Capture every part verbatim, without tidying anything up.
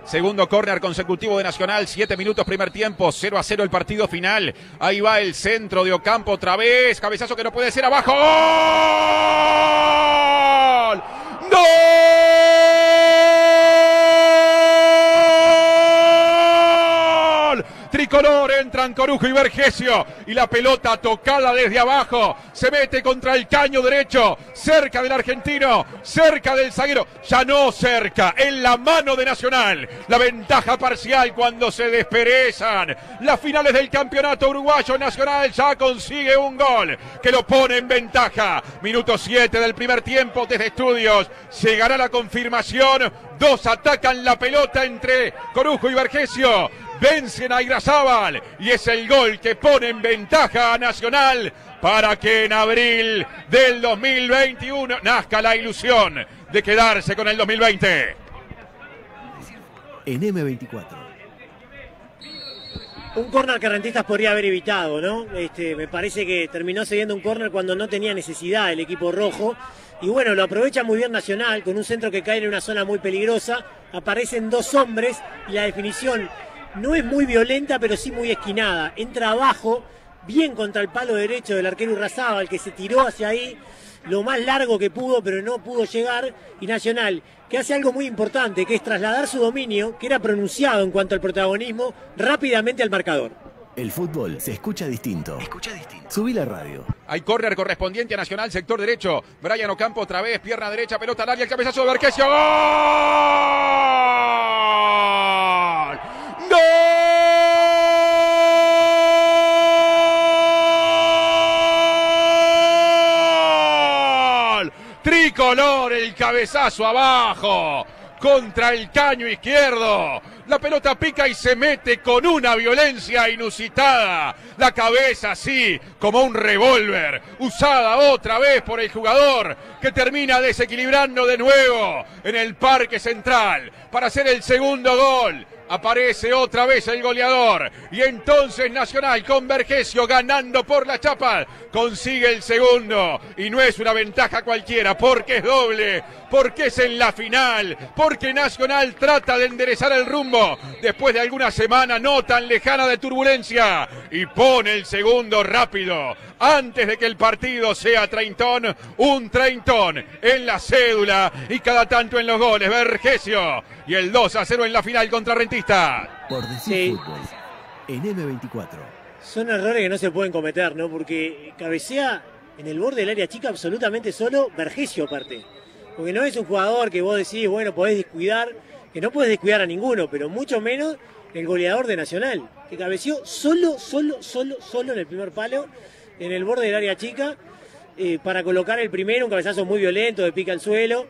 Segundo córner consecutivo de Nacional, siete minutos primer tiempo, cero a cero el partido final. Ahí va el centro de Ocampo otra vez, cabezazo que no puede ser, abajo. ¡Gol! ¡Gol! Tricolor, entran Corujo y Vergesio y la pelota tocada desde abajo, se mete contra el caño derecho, cerca del argentino, cerca del zaguero, ya no cerca, en la mano de Nacional, la ventaja parcial cuando se desperezan las finales del campeonato uruguayo. Nacional ya consigue un gol que lo pone en ventaja, minuto siete del primer tiempo. Desde estudios llegará la confirmación, dos atacan la pelota entre Corujo y Vergesio, vencen a Irarrázaval y es el gol que pone en ventaja a Nacional para que en abril del dos mil veintiuno nazca la ilusión de quedarse con el dos mil veinte. En eme veinticuatro. Un córner que Rentistas podría haber evitado, ¿no? Este, me parece que terminó cediendo un córner cuando no tenía necesidad el equipo rojo. Y bueno, lo aprovecha muy bien Nacional, con un centro que cae en una zona muy peligrosa. Aparecen dos hombres y la definición no es muy violenta, pero sí muy esquinada. Entra abajo, bien contra el palo derecho del arquero Irarrázaval, que se tiró hacia ahí lo más largo que pudo, pero no pudo llegar. Y Nacional, que hace algo muy importante, que es trasladar su dominio, que era pronunciado en cuanto al protagonismo, rápidamente al marcador. El fútbol se escucha distinto. Escucha distinto. Subí la radio. Hay córner correspondiente a Nacional, sector derecho. Brian Ocampo otra vez, pierna derecha, pelota al área, el cabezazo de Vergesio. ¡Gol! ¡Gol! Tricolor, el cabezazo abajo, contra el caño izquierdo. La pelota pica y se mete con una violencia inusitada. La cabeza así, como un revólver, usada otra vez por el jugador, que termina desequilibrando de nuevo en el Parque Central para hacer el segundo gol. Aparece otra vez el goleador y entonces Nacional con Vergesio ganando por la chapa consigue el segundo y no es una ventaja cualquiera porque es doble, porque es en la final, porque Nacional trata de enderezar el rumbo después de alguna semana no tan lejana de turbulencia y pone el segundo rápido antes de que el partido sea treintón, un treintón en la cédula y cada tanto en los goles. Vergesio y el dos a cero en la final contra Rentistas. Por decir sí. Fútbol, en eme veinticuatro. Son errores que no se pueden cometer, ¿no? Porque cabecea en el borde del área chica absolutamente solo Vergesio aparte. Porque no es un jugador que vos decís, bueno, podés descuidar, que no podés descuidar a ninguno, pero mucho menos el goleador de Nacional, que cabeció solo, solo, solo, solo en el primer palo, en el borde del área chica, eh, para colocar el primero, un cabezazo muy violento de pica al suelo.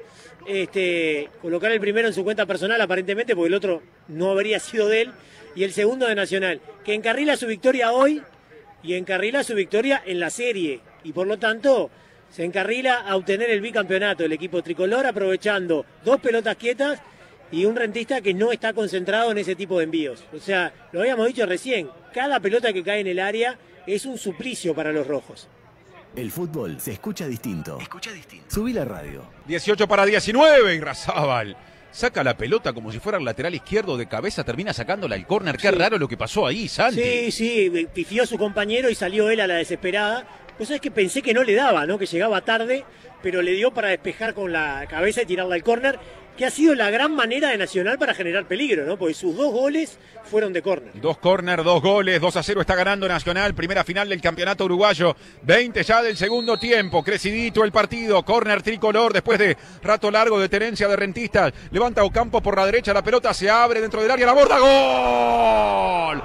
Este, colocar el primero en su cuenta personal aparentemente porque el otro no habría sido de él, y el segundo de Nacional, que encarrila su victoria hoy y encarrila su victoria en la serie y por lo tanto se encarrila a obtener el bicampeonato el equipo tricolor, aprovechando dos pelotas quietas y un Rentista que no está concentrado en ese tipo de envíos. O sea, lo habíamos dicho recién, cada pelota que cae en el área es un suplicio para los rojos. El fútbol se escucha distinto. Escucha distinto. Subí la radio. dieciocho para diecinueve, Irarrázaval saca la pelota como si fuera el lateral izquierdo de cabeza, termina sacándola al córner. Qué sí. Raro lo que pasó ahí, Santi. Sí, sí, pifió su compañero y salió él a la desesperada. Pues es que pensé que no le daba, ¿no? Que llegaba tarde, pero le dio para despejar con la cabeza y tirarla al córner, que ha sido la gran manera de Nacional para generar peligro, ¿no? Porque sus dos goles fueron de córner. Dos córner, dos goles, dos a cero está ganando Nacional, primera final del campeonato uruguayo, veinte ya del segundo tiempo, crecidito el partido, córner tricolor después de rato largo de tenencia de Rentistas, levanta Ocampo por la derecha, la pelota se abre dentro del área, la borda, ¡gol!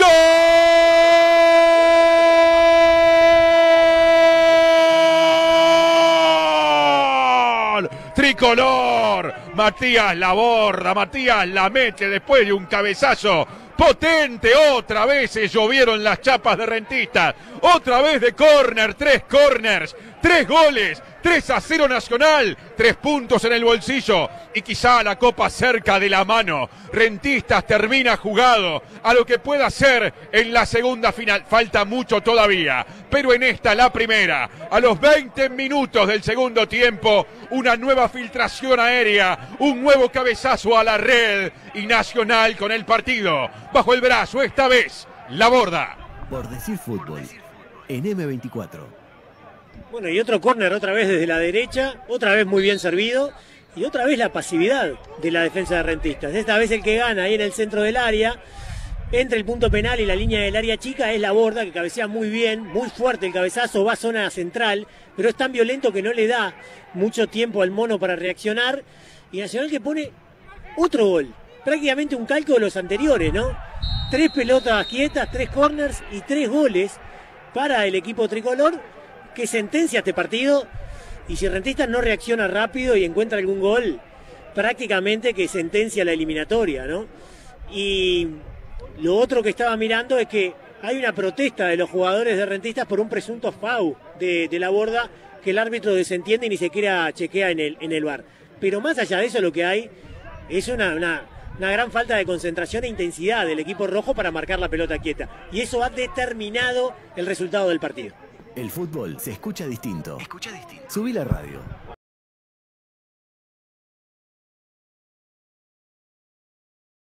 ¡Gol! Tricolor, Matías la borda, Matías la mete después de un cabezazo potente, otra vez se llovieron las chapas de Rentistas, otra vez de córner, tres córners, tres goles, tres a cero Nacional, tres puntos en el bolsillo y quizá la copa cerca de la mano. Rentistas termina jugado a lo que pueda ser en la segunda final. Falta mucho todavía, pero en esta, la primera, a los veinte minutos del segundo tiempo, una nueva filtración aérea, un nuevo cabezazo a la red y Nacional con el partido bajo el brazo, esta vez la borda. Por decir fútbol, en eme veinticuatro. Bueno, y otro córner otra vez desde la derecha, otra vez muy bien servido, y otra vez la pasividad de la defensa de Rentistas. Esta vez el que gana ahí en el centro del área, entre el punto penal y la línea del área chica, es la borda, que cabecea muy bien, muy fuerte el cabezazo, va a zona central, pero es tan violento que no le da mucho tiempo al mono para reaccionar, y Nacional que pone otro gol, prácticamente un calco de los anteriores, ¿no? Tres pelotas quietas, tres corners y tres goles para el equipo tricolor, que sentencia este partido, y si Rentistas no reacciona rápido y encuentra algún gol, prácticamente que sentencia la eliminatoria, ¿no? Y lo otro que estaba mirando es que hay una protesta de los jugadores de Rentistas por un presunto foul de, de la borda, que el árbitro desentiende y ni siquiera chequea en el, en el V A R. Pero más allá de eso, lo que hay es una, una, una gran falta de concentración e intensidad del equipo rojo para marcar la pelota quieta, y eso ha determinado el resultado del partido. El fútbol se escucha distinto. Escucha distinto. Subí la radio.